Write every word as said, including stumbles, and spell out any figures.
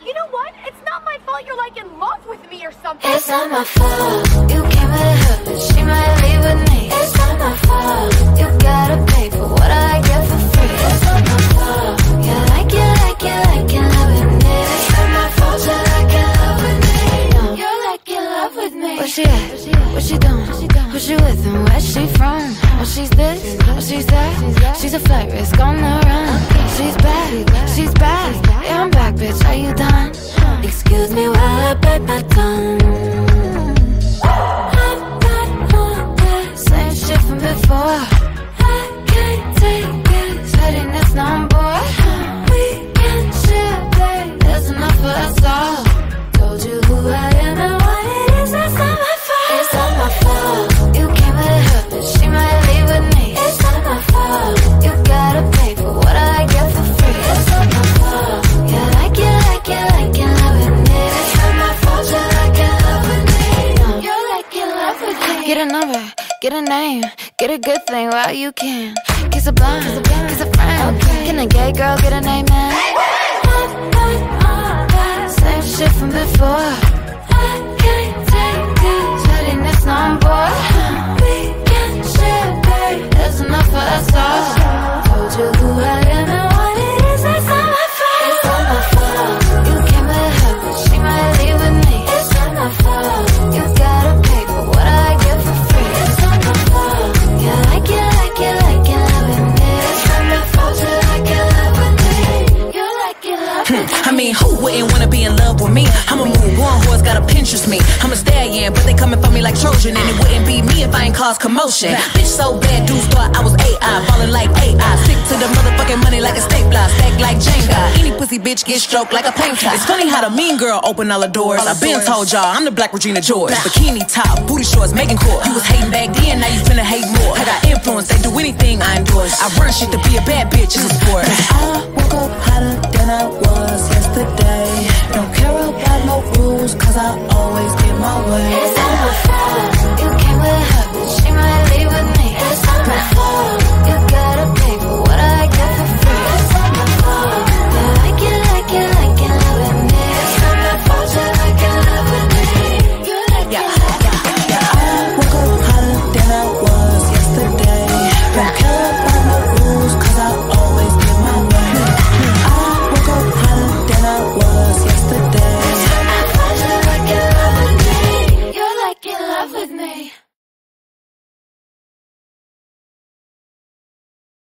You know what? It's not my fault you're like in love with me or something. It's not my fault. You came with her, but she might leave with me. It's not my fault. You gotta pay for what I get for free. It's not my fault. You like it, like it, like it, love with me. It's not my fault. You like it, love with me. No, you like it, love with me. Where she at? What she doing? Who she with and where she from? Oh, she's this, oh, she's that. She's a flight risk on the run. She's back, she's back. Yeah, I'm back, bitch. Are you done? Excuse me while I bite my tongue. I'm not on that same shit from before. I can't take it, setting this number. We can share, babe. There's enough for us all. Told you who I am and what it is. That's not my fault. It's not my fault. You came with her, but she might leave with me. It's not my fault. You gotta pay for what I get for free. It's not my fault. You like it, like it, like it, love with me. It's not my fault. You like it, love with me. No, you like it, love with me. Get a number, get a name, get a good thing while you can. Kiss a blind, kiss a friend. Can a gay girl get a name, man? I'm not on that same shit from before. I can't take it, setting this number. We can share, babe. There's enough for us all. Told you who I am and what it is. That's not my fault. It's not my fault. You came with her, but she might leave with me. It's not my fault. You gotta pay for what I get for free. It's not my fault. You like it, like it, like it, love with me. It's not my fault. You like it, love with me. You like it, love with me. I mean, who wouldn't wanna be in love with me? I'm a move on, who's gotta Pinterest me. I'm a stallion, but they coming for me like Trojan. And it wouldn't be me if I ain't cause commotion. Bitch so bad, dudes thought I was A I, ballin' like A I. Stick to the motherfucking money like a stapler, stack like Jenga. Any pussy bitch get stroked like a painter. It's funny how the mean girl open all the doors. I been told y'all I'm the Black Regina George. Bikini top, booty shorts, making court. You was hating back then, now you finna hate more. I got influence, they do anything I endorse. I run shit to be a bad bitch, it's a sport. I woke up hotter than I was yesterday. Don't care about no rules, cause I always get my way.